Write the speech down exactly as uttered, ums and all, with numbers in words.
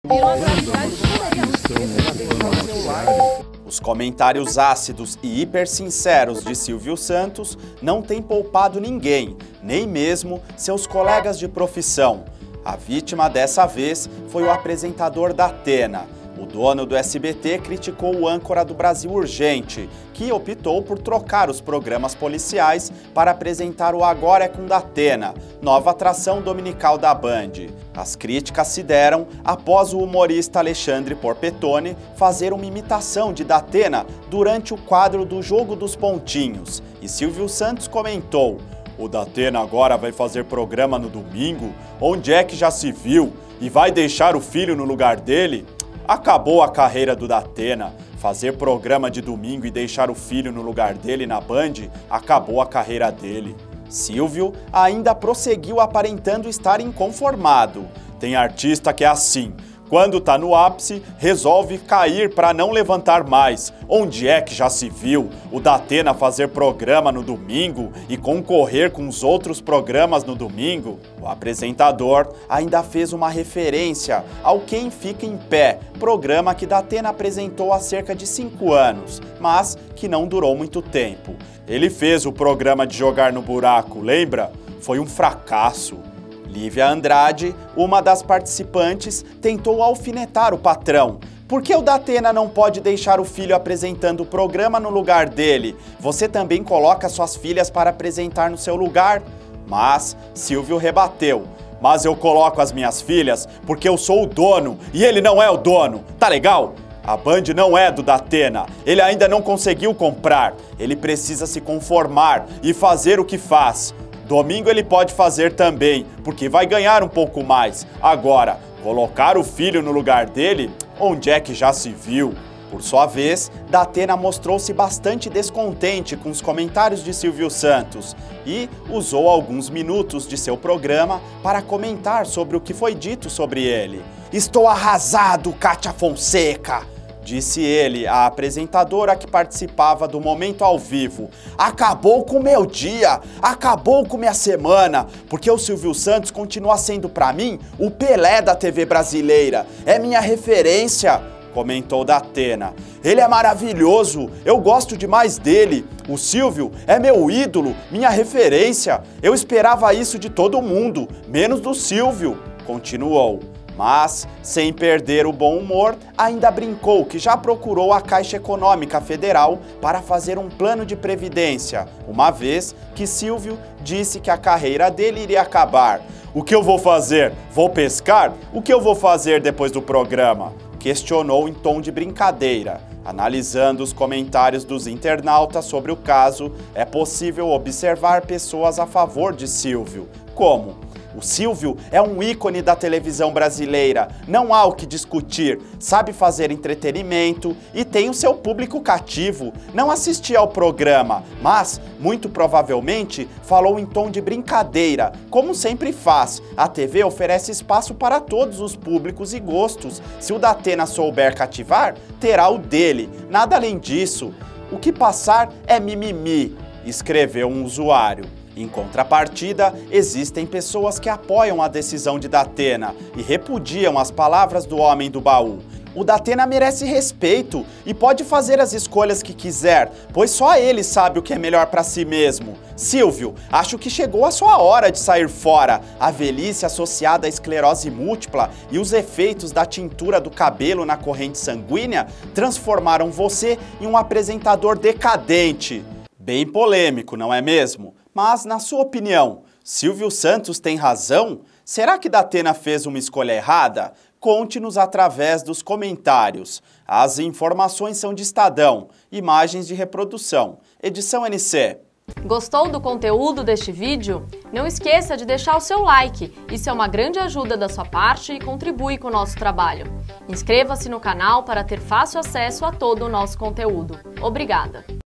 Os comentários ácidos e hipersinceros de Silvio Santos não têm poupado ninguém, nem mesmo seus colegas de profissão. A vítima dessa vez foi o apresentador Datena. O dono do S B T criticou o âncora do Brasil Urgente, que optou por trocar os programas policiais para apresentar o Agora é com Datena, nova atração dominical da Band. As críticas se deram após o humorista Alexandre Porpetone fazer uma imitação de Datena durante o quadro do Jogo dos Pontinhos. E Silvio Santos comentou: "O Datena agora vai fazer programa no domingo? Onde é que já se viu? E vai deixar o filho no lugar dele? Acabou a carreira do Datena. Fazer programa de domingo e deixar o filho no lugar dele na Band, acabou a carreira dele." Silvio ainda prosseguiu aparentando estar inconformado. "Tem artista que é assim. Quando tá no ápice, resolve cair para não levantar mais. Onde é que já se viu o Datena fazer programa no domingo e concorrer com os outros programas no domingo?" O apresentador ainda fez uma referência ao Quem Fica em Pé, programa que Datena apresentou há cerca de cinco anos, mas que não durou muito tempo. "Ele fez o programa de jogar no buraco, lembra? Foi um fracasso." Lívia Andrade, uma das participantes, tentou alfinetar o patrão. "Por que o Datena não pode deixar o filho apresentando o programa no lugar dele? Você também coloca suas filhas para apresentar no seu lugar?" Mas Silvio rebateu: "Mas eu coloco as minhas filhas porque eu sou o dono e ele não é o dono, tá legal? A Band não é do Datena, ele ainda não conseguiu comprar, ele precisa se conformar e fazer o que faz. Domingo ele pode fazer também, porque vai ganhar um pouco mais. Agora, colocar o filho no lugar dele, onde é que já se viu?" Por sua vez, Datena mostrou-se bastante descontente com os comentários de Silvio Santos e usou alguns minutos de seu programa para comentar sobre o que foi dito sobre ele. "Estou arrasado, Kátia Fonseca!" disse ele à apresentadora que participava do Momento ao Vivo. "Acabou com o meu dia, acabou com minha semana, porque o Silvio Santos continua sendo para mim o Pelé da T V brasileira, é minha referência", comentou Datena. "Ele é maravilhoso, eu gosto demais dele, o Silvio é meu ídolo, minha referência, eu esperava isso de todo mundo, menos do Silvio", continuou. Mas, sem perder o bom humor, ainda brincou que já procurou a Caixa Econômica Federal para fazer um plano de previdência, uma vez que Silvio disse que a carreira dele iria acabar. "O que eu vou fazer? Vou pescar? O que eu vou fazer depois do programa?" questionou em tom de brincadeira. Analisando os comentários dos internautas sobre o caso, é possível observar pessoas a favor de Silvio, como: "O Silvio é um ícone da televisão brasileira, não há o que discutir, sabe fazer entretenimento e tem o seu público cativo. Não assisti ao programa, mas, muito provavelmente, falou em tom de brincadeira, como sempre faz. A T V oferece espaço para todos os públicos e gostos. Se o Datena souber cativar, terá o dele. Nada além disso. O que passar é mimimi", escreveu um usuário. Em contrapartida, existem pessoas que apoiam a decisão de Datena e repudiam as palavras do homem do baú. "O Datena merece respeito e pode fazer as escolhas que quiser, pois só ele sabe o que é melhor para si mesmo. Silvio, acho que chegou a sua hora de sair fora. A velhice associada à esclerose múltipla e os efeitos da tintura do cabelo na corrente sanguínea transformaram você em um apresentador decadente." Bem polêmico, não é mesmo? Mas, na sua opinião, Silvio Santos tem razão? Será que Datena fez uma escolha errada? Conte-nos através dos comentários. As informações são de Estadão, imagens de reprodução. Edição N C. Gostou do conteúdo deste vídeo? Não esqueça de deixar o seu like, isso é uma grande ajuda da sua parte e contribui com o nosso trabalho. Inscreva-se no canal para ter fácil acesso a todo o nosso conteúdo. Obrigada!